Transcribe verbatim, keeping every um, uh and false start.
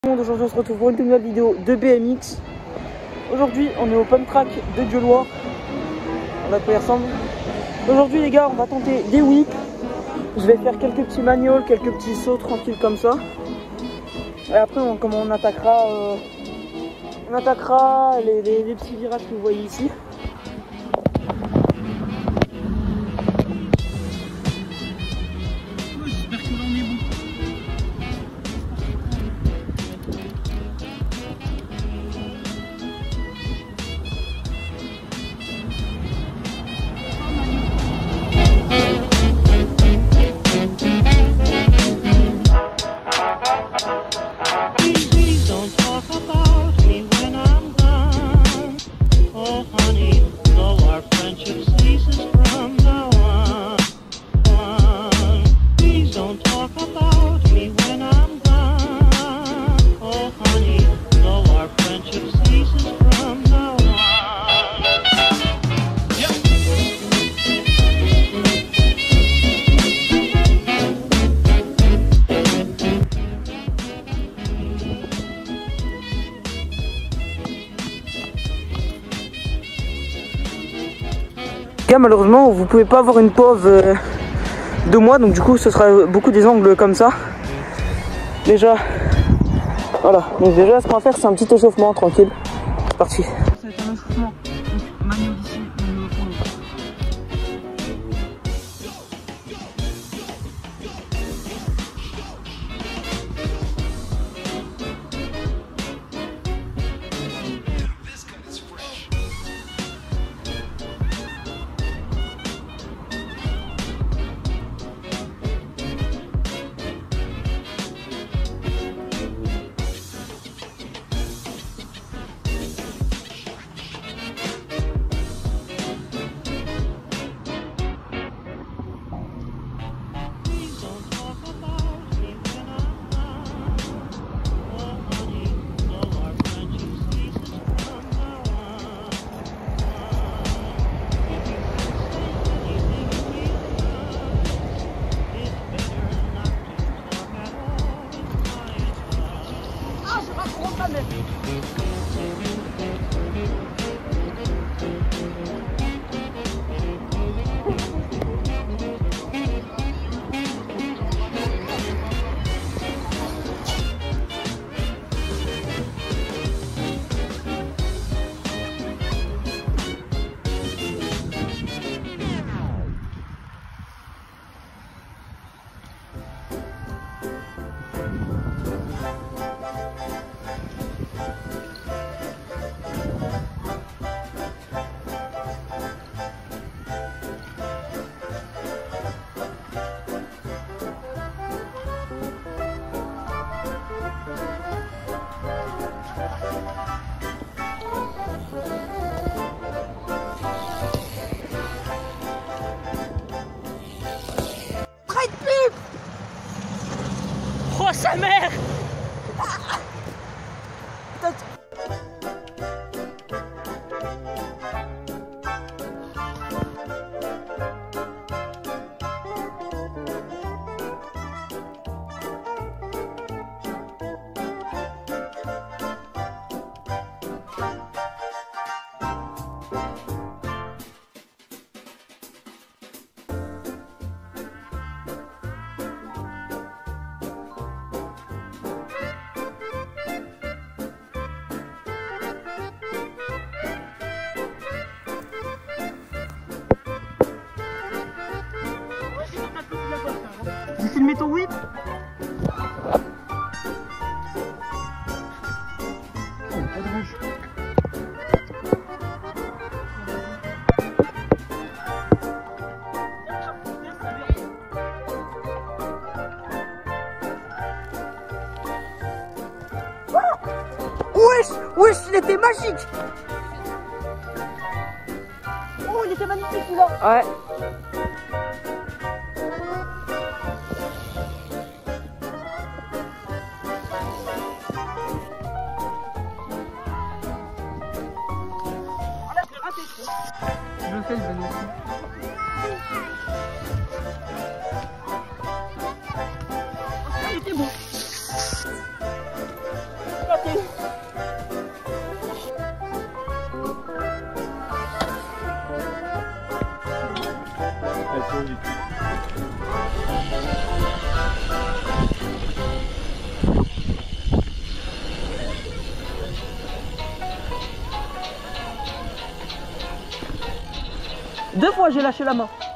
Aujourd'hui on se retrouve pour une nouvelle vidéo de B M X. Aujourd'hui on est au pump track de Dieulois. On a quoi il ressemble. Aujourd'hui les gars on va tenter des whips. Je vais faire quelques petits magnoles, quelques petits sauts tranquilles comme ça. Et après on, comment on attaquera euh, On attaquera les, les, les petits virages que vous voyez ici. J'espère que l'on est bon. Malheureusement vous pouvez pas avoir une pause euh, de moi, donc du coup ce sera beaucoup des angles comme ça. Déjà voilà, donc déjà ce qu'on va faire c'est un petit échauffement tranquille. C'est parti. Ça va être un échauffement, donc manuel ici, manuel au fond. Oh sa mère. J'ai filmé ton whip. Wesh, wesh, il était magique. Oh, il était magnifique celui-là. Ouais. Je le fais le vélo aussi. Il était bon. embarqué. Allez, trop vite. Deux fois j'ai lâché la main.